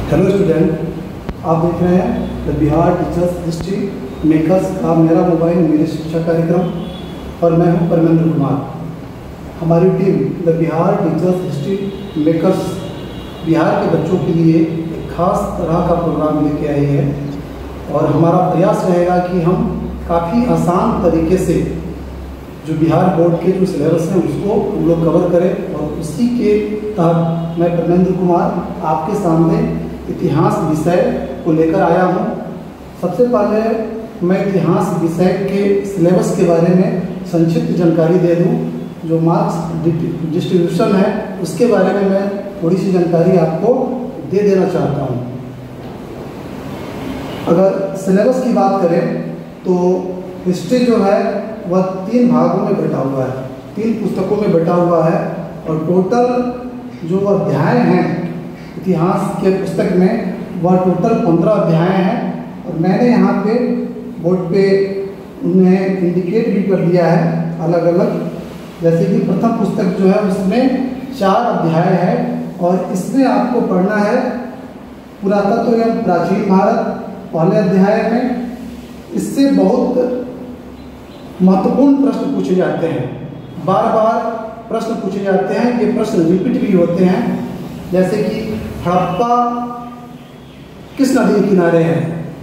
Hello student, आप देख रहे हैं the Bihar teachers history makers का मेरा मोबाइल मेरी शिक्षा कार्यक्रम और मैं हूं परमेंद्र कुमार। हमारी team the Bihar teachers history makers Bihar के बच्चों के लिए एक खास तरह का प्रोग्राम लेके आई है और हमारा प्रयास रहेगा कि हम काफ़ी आसान तरीके से जो बिहार बोर्ड के जो सिलेबस हैं उसको हम लोग कवर करें और उसी के तहत मैं परमेंद्र कुमार आपके सामने इतिहास विषय को लेकर आया हूँ। सबसे पहले मैं इतिहास विषय के सिलेबस के बारे में संक्षिप्त जानकारी दे दूँ। जो मार्क्स डिस्ट्रीब्यूशन है उसके बारे में मैं थोड़ी सी जानकारी आपको दे देना चाहता हूँ। अगर सिलेबस की बात करें तो हिस्ट्री जो है वह 3 भागों में बटा हुआ है, 3 पुस्तकों में बटा हुआ है और टोटल जो अध्याय हैं इतिहास के पुस्तक में वह टोटल 15 अध्याय हैं और मैंने यहाँ पे बोर्ड पे उन्हें इंडिकेट भी कर दिया है अलग अलग। जैसे कि प्रथम पुस्तक जो है उसमें 4 अध्याय है और इसमें आपको पढ़ना है पुरातत्व एवं प्राचीन भारत पहले अध्याय में। इससे बहुत महत्वपूर्ण प्रश्न पूछे जाते हैं, बार बार प्रश्न पूछे जाते हैं, ये प्रश्न रिपीट भी होते हैं। जैसे कि हड़प्पा किस नदी के किनारे है,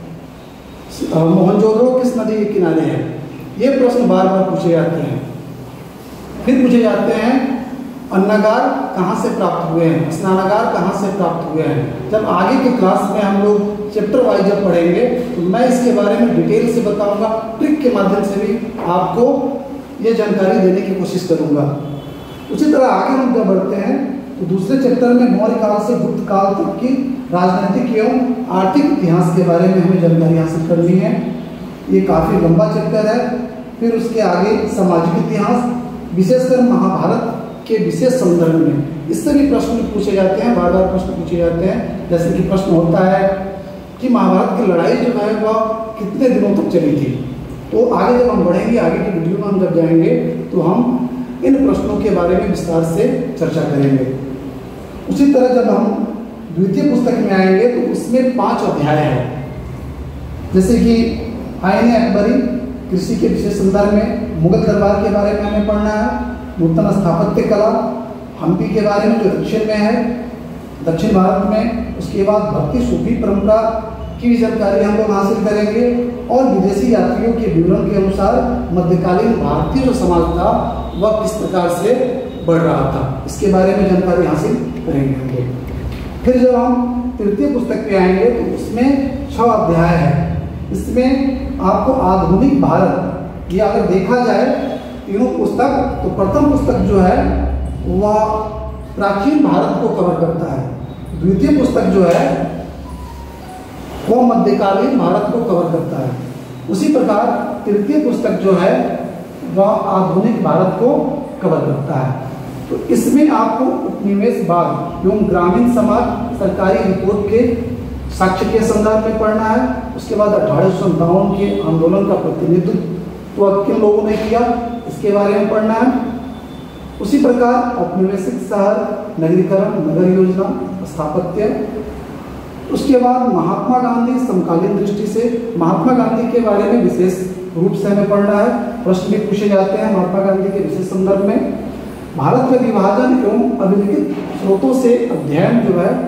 मोहनजोदड़ो किस नदी के किनारे है, ये प्रश्न बार बार पूछे जाते हैं। फिर पूछे जाते हैं अन्नागार कहाँ से प्राप्त हुए हैं, स्नानागार कहाँ से प्राप्त हुए हैं। जब आगे की क्लास में हम लोग चैप्टर वाइज जब पढ़ेंगे तो मैं इसके बारे में डिटेल से बताऊंगा, ट्रिक के माध्यम से भी आपको ये जानकारी देने की कोशिश करूंगा। उसी तरह आगे हम जब बढ़ते हैं तो दूसरे चैप्टर में मौर्य काल से गुप्त काल तक की राजनीतिक एवं आर्थिक इतिहास के बारे में हमें जानकारी हासिल करनी है। ये काफ़ी लंबा चैप्टर है। फिर उसके आगे सामाजिक इतिहास, विशेषकर महाभारत के विशेष संदर्भ में इससे भी प्रश्न पूछे जाते हैं, बार बार प्रश्न पूछे जाते हैं। जैसे कि प्रश्न होता है कि महाभारत की लड़ाई जो है वह कितने दिनों तक चली थी। तो आगे जब हम बढ़ेंगे, आगे की वीडियो में हम जब जाएंगे तो हम इन प्रश्नों के बारे में विस्तार से चर्चा करेंगे। उसी तरह जब हम द्वितीय पुस्तक में आएंगे तो उसमें 5 अध्याय है। जैसे कि आईन अकबरी कृषि के विशेष संदर्भ में, मुगल दरबार के बारे में हमें पढ़ना है, नूतन स्थापत्य कला, हम्पी के बारे में जो दक्षिण में है, दक्षिण भारत में। उसके बाद भक्ति सूफी परंपरा की भी जानकारी हम लोग हासिल करेंगे और विदेशी यात्रियों के विवरण के अनुसार मध्यकालीन भारतीय जो समाज था वह किस प्रकार से बढ़ रहा था, इसके बारे में जानकारी हासिल करेंगे हम लोग। फिर जब हम तृतीय पुस्तक पे आएंगे तो उसमें 6 अध्याय है। इसमें आपको आधुनिक भारत, ये अगर देखा जाए तीनों पुस्तक, तो प्रथम पुस्तक जो है वह प्राचीन भारत को कवर करता है, द्वितीय पुस्तक जो है वो मध्यकालीन भारत को कवर करता है। उसी प्रकार तृतीय पुस्तक जो है वह आधुनिक भारत को कवर करता है। तो इसमें आपको उपनिवेशवाद एवं ग्रामीण समाज सरकारी रिपोर्ट के साक्ष्य के संदर्भ में पढ़ना है। उसके बाद 1857 के आंदोलन का प्रतिनिधित्व तो किन लोगों ने किया, इसके बारे में पढ़ना है। उसी प्रकार औपनिवेशिक शहर, नगरीकरण, नगर योजना, स्थापत्य। उसके बाद महात्मा गांधी समकालीन दृष्टि से, महात्मा गांधी के बारे में विशेष रूप से हमें पढ़ना है, प्रश्न भी पूछे जाते हैं महात्मा गांधी के विशेष संदर्भ में। भारत में विभाजन एवं अभिलिखित स्रोतों से अध्ययन जो है,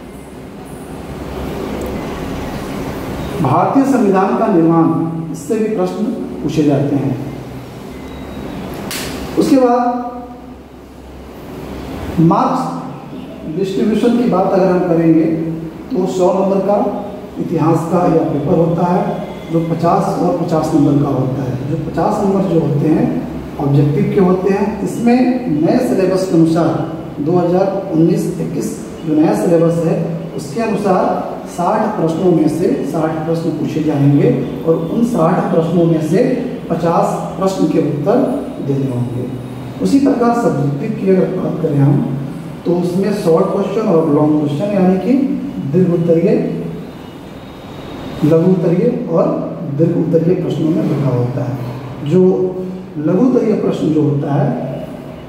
भारतीय संविधान का निर्माण, इससे भी प्रश्न पूछे जाते हैं। उसके बाद मार्क्स डिस्ट्रीब्यूशन की बात अगर हम करेंगे तो 100 नंबर का इतिहास का यह पेपर होता है जो 50 और 50 नंबर का होता है। जो 50 नंबर जो होते हैं ऑब्जेक्टिव के होते हैं। इसमें नए सिलेबस के अनुसार 2019-21 जो नया सिलेबस है उसके अनुसार 60 प्रश्नों में से 60 प्रश्न पूछे जाएंगे और उन 60 प्रश्नों में से 50 प्रश्न के उत्तर देने होंगे। उसी प्रकार सब्जेक्टिव की अगर बात करें हम तो उसमें शॉर्ट क्वेश्चन और लॉन्ग क्वेश्चन यानी कि दीर्घ उत्तरीय, लघु उत्तरीय और दीर्घ उत्तरीय प्रश्नों में बटा होता है। जो लघु उत्तरीय प्रश्न जो होता है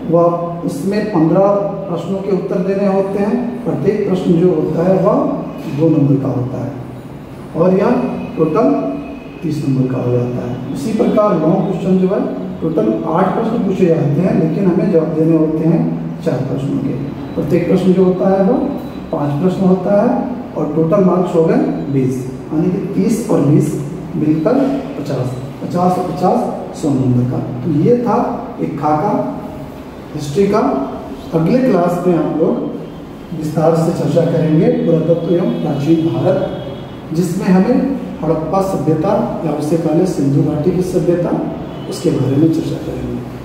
वह उसमें 15 प्रश्नों के उत्तर देने होते हैं। प्रत्येक प्रश्न जो होता है वह 2 नंबर का होता है और यह टोटल 30 नंबर का हो जाता है। इसी प्रकार लॉन्ग क्वेश्चन जो है टोटल 8 प्रश्न पूछे जाते हैं, लेकिन हमें जवाब देने होते हैं 4 प्रश्नों के। प्रत्येक प्रश्न जो होता है वो 5 प्रश्न होता है और टोटल मार्क्स हो गए 20, यानी कि 30 और 20 मिलकर 50, 50 और 50 100 नंबर का। तो ये था एक खाका हिस्ट्री का। अगले क्लास में हम लोग विस्तार से चर्चा करेंगे पुरातत्व एवं प्राचीन भारत, जिसमें हमें हड़प्पा सभ्यता या उससे पहले सिंधु घाटी की सभ्यता उसके बारे में चर्चा करेंगे।